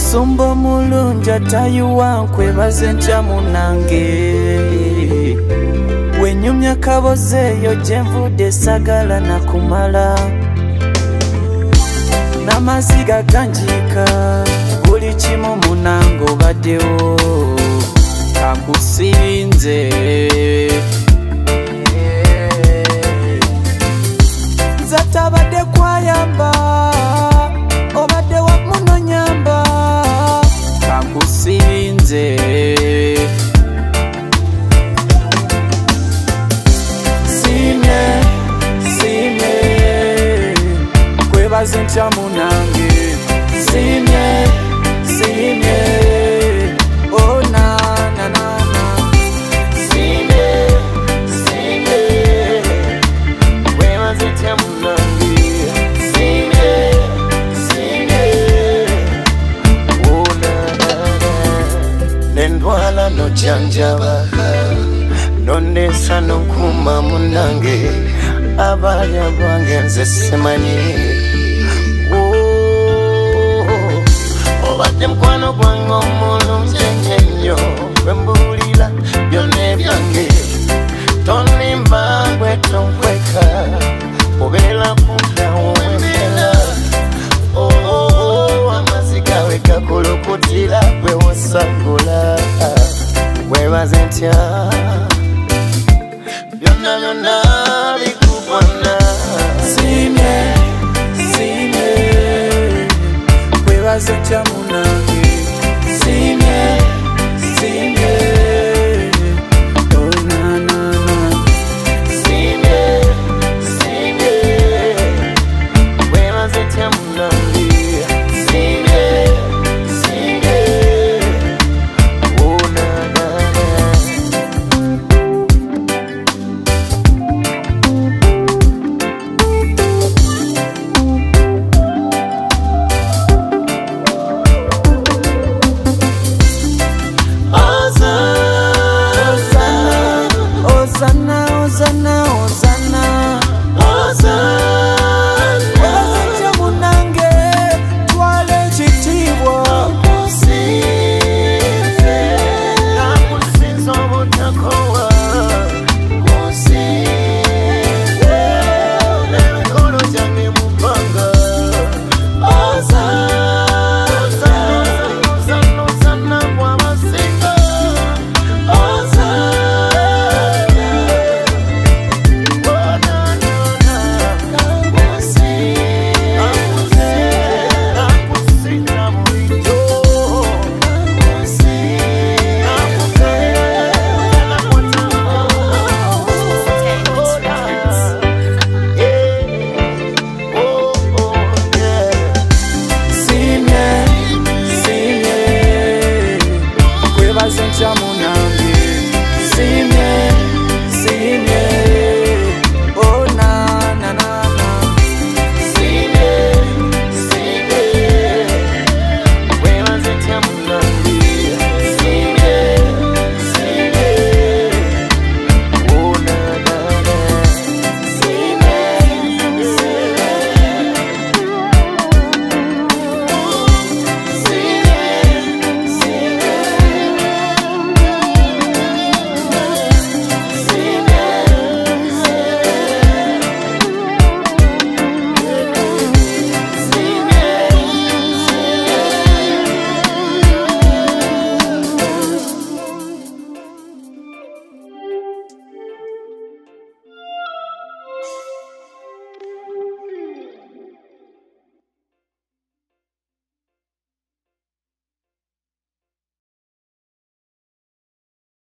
Musumba mulunja tayuwa nkwebaze ntya munange wenyumya kabozeyo gyenvudde sagala nakumala n'amaziga ganjika buli kimu munange obaddewo kakusinze nze tabadde kwayamba obadde wamunonyamba kakusinze simye nkwebaze ntya munange simye oh na na na na simye nkwebaze ntya munange simye oh na na nendwala no janjaba nonesa nokuma munange abaya bwange nze simanyi obadde mukwano gwange omulungi ennyo bwembulira byonna ebyange tonimba gwe tonkweka obeera kundawo embeera amazzi gawe gakulukutira gwe wosangula webaze ntya